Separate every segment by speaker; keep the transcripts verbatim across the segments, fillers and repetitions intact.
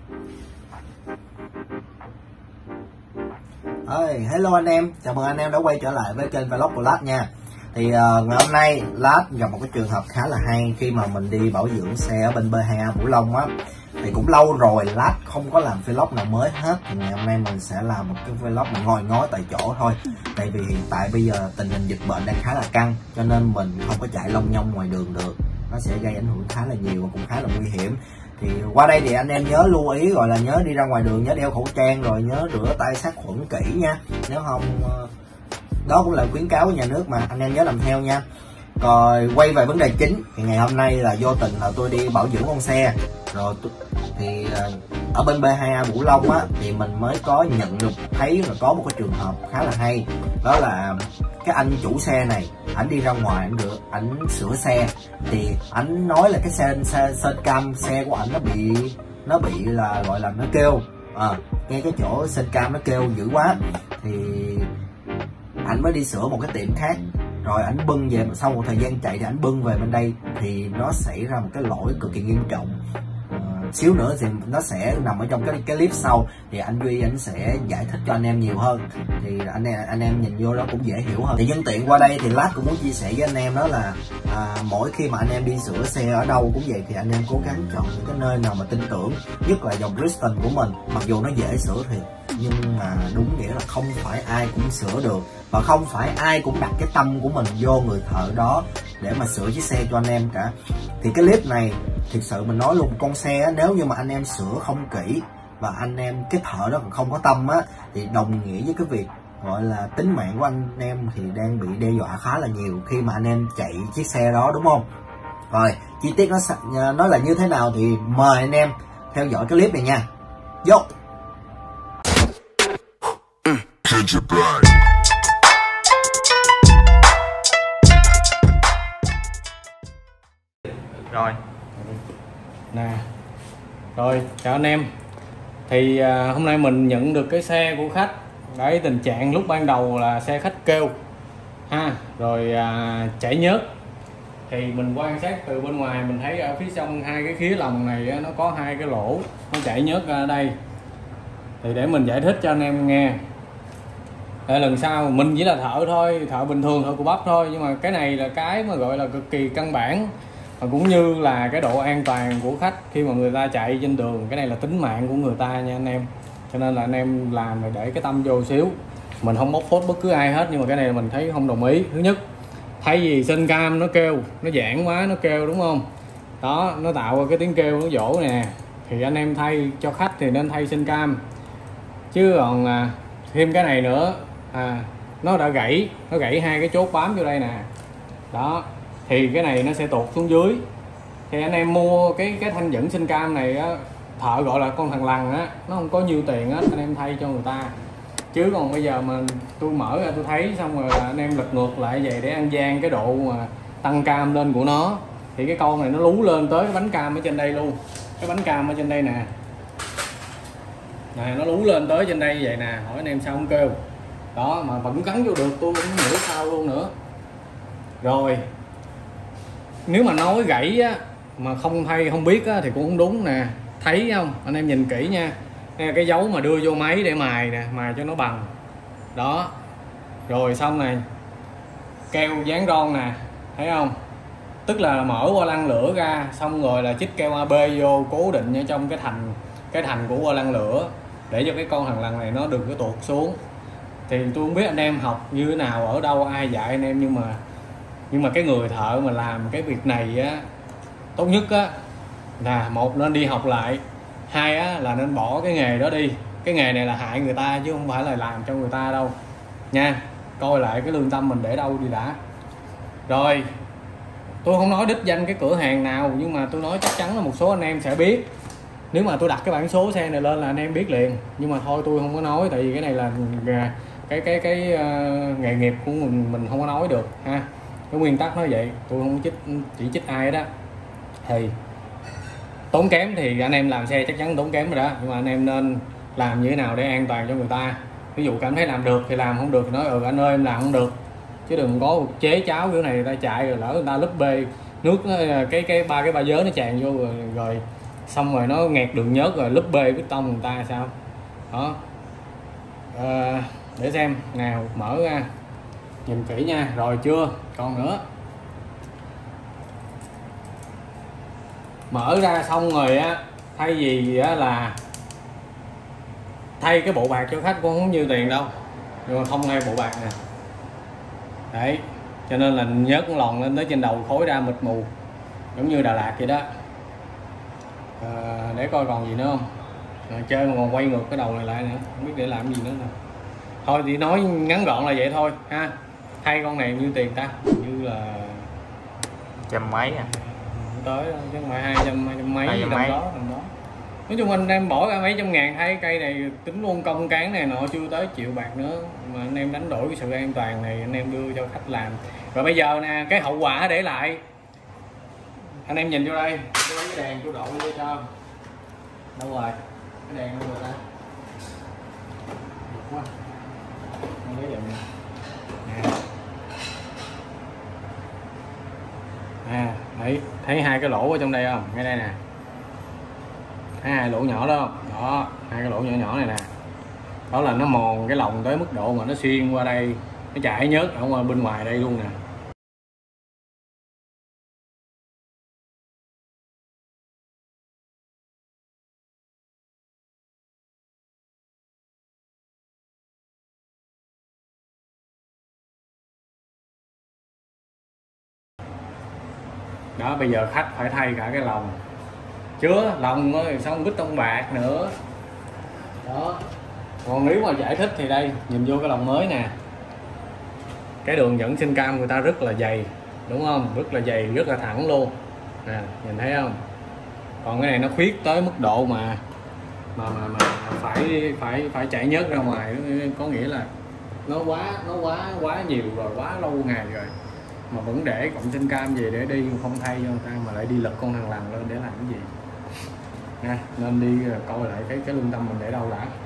Speaker 1: Hey, hello anh em, chào mừng anh em đã quay trở lại với kênh vlog của Lát nha. Thì uh, ngày hôm nay Lát gặp một cái trường hợp khá là hay khi mà mình đi bảo dưỡng xe ở bên B hai A Vũ Long á. Thì cũng lâu rồi Lát không có làm vlog nào mới hết. Thì ngày hôm nay mình sẽ làm một cái vlog mình ngồi ngó tại chỗ thôi. Tại vì hiện tại bây giờ tình hình dịch bệnh đang khá là căng, cho nên mình không có chạy lông nhông ngoài đường được. Nó sẽ gây ảnh hưởng khá là nhiều và cũng khá là nguy hiểm. Thì qua đây thì anh em nhớ lưu ý, gọi là nhớ đi ra ngoài đường nhớ đeo khẩu trang, rồi nhớ rửa tay sát khuẩn kỹ nha. Nếu không, đó cũng là khuyến cáo của nhà nước mà, anh em nhớ làm theo nha. Rồi quay về vấn đề chính thì ngày hôm nay là vô tình là tôi đi bảo dưỡng con xe rồi tôi, thì ở bên B hai A Vũ Long á thì mình mới có nhận được thấy là có một cái trường hợp khá là hay. Đó là cái anh chủ xe này, ảnh đi ra ngoài ảnh được ảnh sửa xe, thì ảnh nói là cái xe xe sơn cam xe của ảnh nó bị nó bị là gọi là nó kêu à, ngay cái chỗ sơn cam nó kêu dữ quá, thì ảnh mới đi sửa một cái tiệm khác. Rồi ảnh bưng về, sau một thời gian chạy thì ảnh bưng về bên đây thì nó xảy ra một cái lỗi cực kỳ nghiêm trọng. Uh, xíu nữa thì nó sẽ nằm ở trong cái cái clip sau, thì anh Duy anh sẽ giải thích cho anh em nhiều hơn, thì anh em anh em nhìn vô đó cũng dễ hiểu hơn. Thì nhân tiện qua đây thì Lát cũng muốn chia sẻ với anh em đó là à, mỗi khi mà anh em đi sửa xe ở đâu cũng vậy, thì anh em cố gắng chọn những cái nơi nào mà tin tưởng, nhất là dòng Bristol của mình. Mặc dù nó dễ sửa thiệt, nhưng mà đúng nghĩa là không phải ai cũng sửa được, và không phải ai cũng đặt cái tâm của mình vô người thợ đó để mà sửa chiếc xe cho anh em cả. Thì cái clip này thực sự mình nói luôn, con xe nếu như mà anh em sửa không kỹ và anh em cái thợ đó còn không có tâm á, thì đồng nghĩa với cái việc gọi là tính mạng của anh em thì đang bị đe dọa khá là nhiều khi mà anh em chạy chiếc xe đó, đúng không? Rồi chi tiết nó nó là như thế nào thì mời anh em theo dõi cái clip này nha. Vô.
Speaker 2: Rồi nè, rồi chào anh em. Thì à, hôm nay mình nhận được cái xe của khách. Đấy, tình trạng lúc ban đầu là xe khách kêu ha, rồi à, chảy nhớt. Thì mình quan sát từ bên ngoài mình thấy ở phía trong hai cái khía lòng này á, nó có hai cái lỗ, nó chảy nhớt ra đây. Thì để mình giải thích cho anh em nghe. Để lần sau mình chỉ là thợ thôi, thợ bình thường, thợ của bắp thôi, nhưng mà cái này là cái mà gọi là cực kỳ căn bản, và cũng như là cái độ an toàn của khách khi mà người ta chạy trên đường. Cái này là tính mạng của người ta nha anh em, cho nên là anh em làm rồi để cái tâm vô xíu. Mình không bóc phốt bất cứ ai hết, nhưng mà cái này là mình thấy không đồng ý. Thứ nhất, thay vì sinh cam nó kêu, nó giãn quá nó kêu, đúng không? Đó, nó tạo ra cái tiếng kêu nó dỗ nè, thì anh em thay cho khách thì nên thay sinh cam. Chứ còn à, thêm cái này nữa, à, nó đã gãy, nó gãy hai cái chốt bám vô đây nè. Đó, thì cái này nó sẽ tuột xuống dưới. Thì anh em mua cái cái thanh dẫn sinh cam này á, thợ gọi là con thằng lằn á, nó không có nhiêu tiền á, anh em thay cho người ta. Chứ còn bây giờ mà tôi mở ra tôi thấy xong rồi là anh em lật ngược lại vậy để ăn gian cái độ mà tăng cam lên của nó, thì cái con này nó lú lên tới cái bánh cam ở trên đây luôn. Cái bánh cam ở trên đây nè, nè nó lú lên tới trên đây vậy nè, hỏi anh em sao không kêu. Đó, mà vẫn cắn vô được, tôi cũng hiểu sao luôn nữa. Rồi nếu mà nói gãy á, mà không thay không biết á, thì cũng không đúng nè. Thấy không, anh em nhìn kỹ nha, đây là cái dấu mà đưa vô máy để mài nè, mài cho nó bằng. Đó, rồi xong này, keo dán ron nè, thấy không? Tức là mở qua lăng lửa ra, xong rồi là chích keo a bê vô cố định ở trong cái thành cái thành của qua lăng lửa, để cho cái con thằng lằn này nó đừng có tuột xuống. Thì tôi không biết anh em học như thế nào, ở đâu ai dạy anh em, nhưng mà nhưng mà cái người thợ mà làm cái việc này á, tốt nhất á là một nên đi học lại, hai á là nên bỏ cái nghề đó đi. Cái nghề này là hại người ta chứ không phải là làm cho người ta đâu nha. Coi lại cái lương tâm mình để đâu đi đã. Rồi tôi không nói đích danh cái cửa hàng nào, nhưng mà tôi nói chắc chắn là một số anh em sẽ biết. Nếu mà tôi đặt cái bản số xe này lên là anh em biết liền, nhưng mà thôi tôi không có nói, tại vì cái này là cái cái cái uh, nghề nghiệp của mình, mình không có nói được ha. Cái nguyên tắc nói vậy, tôi không chích chỉ trích ai đó. Thì tốn kém thì anh em làm xe chắc chắn tốn kém rồi đó, nhưng mà anh em nên làm như thế nào để an toàn cho người ta. Ví dụ cảm thấy làm được thì làm, không được thì nói ừ anh ơi em làm không được, chứ đừng có chế cháo kiểu này người ta chạy rồi lỡ người ta lúp bê nước nó, cái cái ba cái ba giới nó tràn vô rồi, rồi xong rồi nó nghẹt đường nhớt rồi lúp bê piston người ta sao đó. À, để xem nào, mở ra nhìn kỹ nha. Rồi chưa, còn nữa. Mở ra xong rồi á, thay vì á là thay cái bộ bạc cho khách cũng không nhiêu tiền đâu, nhưng mà không thay bộ bạc nè đấy, cho nên là nhớt lòn lên tới trên đầu, khối ra mịt mù giống như Đà Lạt vậy đó. À, để coi còn gì nữa không. À, chơi mà còn quay ngược cái đầu này lại nữa, không biết để làm gì nữa nè. Thôi thì nói ngắn gọn là vậy thôi ha. Thay con này nhiêu tiền ta? Như là
Speaker 3: trăm mấy à,
Speaker 2: tới chứ không phải hai trăm hai trăm mấy
Speaker 3: hai
Speaker 2: gì
Speaker 3: trăm
Speaker 2: tầm
Speaker 3: mấy.
Speaker 2: đó tầm đó. Nói chung anh em bỏ ra mấy trăm ngàn thay cây này, tính luôn công cán này nọ chưa tới triệu bạc nữa, mà anh em đánh đổi cái sự an toàn này anh em đưa cho khách làm. Rồi bây giờ nè, cái hậu quả để lại anh em nhìn vô đây, tôi lấy cái đèn tôi đội vô cho. Đâu rồi cái đèn đâu rồi ta? Được quá. Không lấy đèn nè. Nè. À, đấy, thấy hai cái lỗ ở trong đây không? Ngay đây nè. Thấy hai lỗ nhỏ đó không? Đó, hai cái lỗ nhỏ nhỏ này nè. Đó là nó mòn cái lồng tới mức độ mà nó xuyên qua đây, nó chảy nhớt ở ngoài bên ngoài đây luôn nè. Đó, bây giờ khách phải thay cả cái lồng, chứa lồng rồi xong bít tông bạc nữa đó. Còn nếu mà giải thích thì đây, nhìn vô cái lồng mới nè, cái đường dẫn sinh cam người ta rất là dày đúng không, rất là dày, rất là thẳng luôn nè, nhìn thấy không. Còn cái này nó khuyết tới mức độ mà mà mà, mà phải phải phải chảy nhớt ra ngoài, có nghĩa là nó quá nó quá quá nhiều rồi, quá lâu ngày rồi mà vẫn để cộng sinh cam về để đi không thay cho người ta, mà lại đi lật con thằng lằn lên để làm cái gì nha. Nên đi coi lại cái cái lương tâm mình để đâu đã.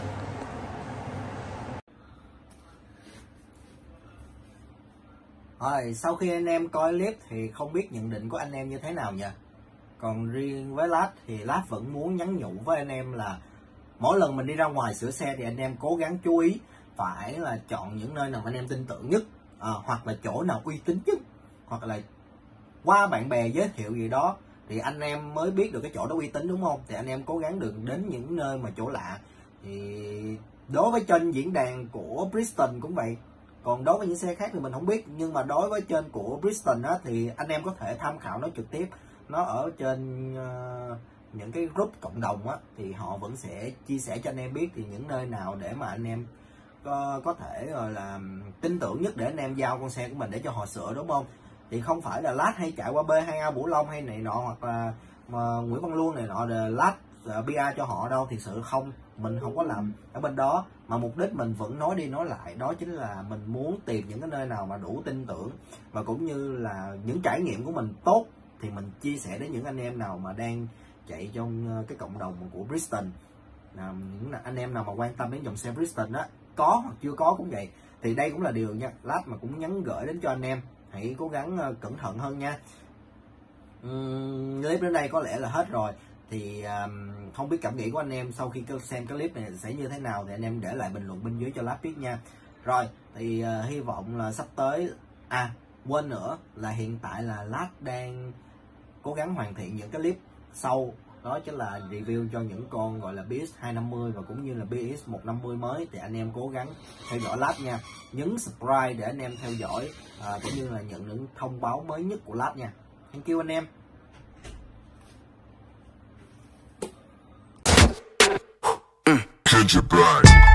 Speaker 1: Rồi sau khi anh em coi clip thì không biết nhận định của anh em như thế nào nhỉ? Còn riêng với Lát thì Lát vẫn muốn nhắn nhủ với anh em là mỗi lần mình đi ra ngoài sửa xe thì anh em cố gắng chú ý phải là chọn những nơi nào anh em tin tưởng nhất, à, hoặc là chỗ nào uy tín nhất, hoặc là qua bạn bè giới thiệu gì đó thì anh em mới biết được cái chỗ đó uy tín đúng không? Thì anh em cố gắng đừng đến những nơi mà chỗ lạ. Thì đối với trên diễn đàn của Bristol cũng vậy, còn đối với những xe khác thì mình không biết, nhưng mà đối với trên của Bristol á thì anh em có thể tham khảo nó trực tiếp, nó ở trên uh, những cái group cộng đồng á, thì họ vẫn sẽ chia sẻ cho anh em biết thì những nơi nào để mà anh em có, có thể gọi là tin tưởng nhất để anh em giao con xe của mình để cho họ sửa đúng không? Thì không phải là Lát hay chạy qua B hai A Bửu Long hay này nọ, hoặc là mà Nguyễn Văn Luân này nọ là Lát uh, pê e cho họ đâu, thì sự không, mình không có làm ở bên đó, mà mục đích mình vẫn nói đi nói lại đó chính là mình muốn tìm những cái nơi nào mà đủ tin tưởng, và cũng như là những trải nghiệm của mình tốt thì mình chia sẻ đến những anh em nào mà đang chạy trong cái cộng đồng của Bristol. Là những anh em nào mà quan tâm đến dòng xe Bristol đó, có hoặc chưa có cũng vậy, thì đây cũng là điều nha, Lát mà cũng nhắn gửi đến cho anh em, hãy cố gắng cẩn thận hơn nha. Uhm, clip đến đây có lẽ là hết rồi, thì um, không biết cảm nghĩ của anh em sau khi xem cái clip này sẽ như thế nào thì anh em để lại bình luận bên dưới cho Lát biết nha. Rồi thì uh, hy vọng là sắp tới, à quên nữa là hiện tại là Lát đang cố gắng hoàn thiện những cái clip sau, đó chính là review cho những con gọi là bê ét hai năm mươi và cũng như là bê ét một năm mươi mới, thì anh em cố gắng theo dõi Lát nha, nhấn subscribe để anh em theo dõi uh, cũng như là nhận những thông báo mới nhất của Lát nha. Thank you anh em.
Speaker 4: Catch your blood.